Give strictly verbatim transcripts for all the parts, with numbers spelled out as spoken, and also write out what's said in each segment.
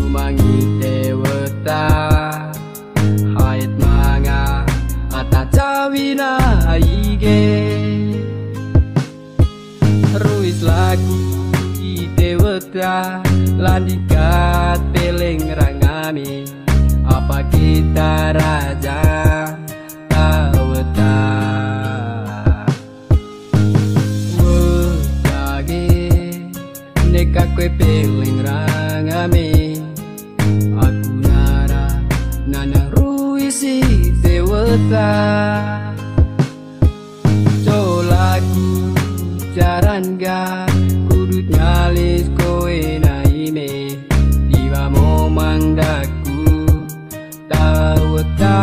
mangi dewata hait manga ata cawina ige ruis lagu i dewata landikat peleng rangami apa kita raja taweta neka kue peleng rangame aku nara nana ruisi dewata colaku jaranga kudut ngalis koe naime tiba momang daku taweta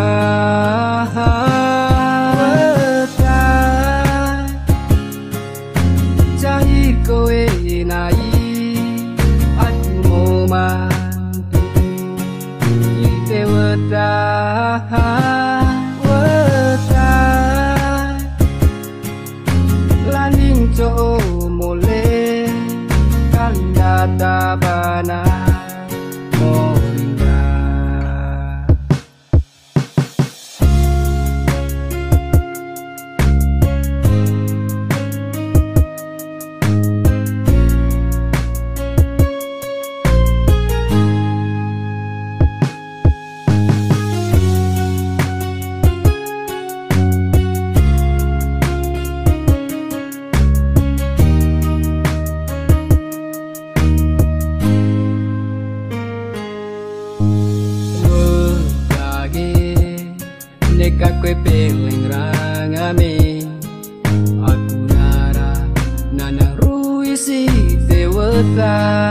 cahir koe nai landing co mole kandata bana moringa neka kue peleng rangame aku nara nana ruisi dewata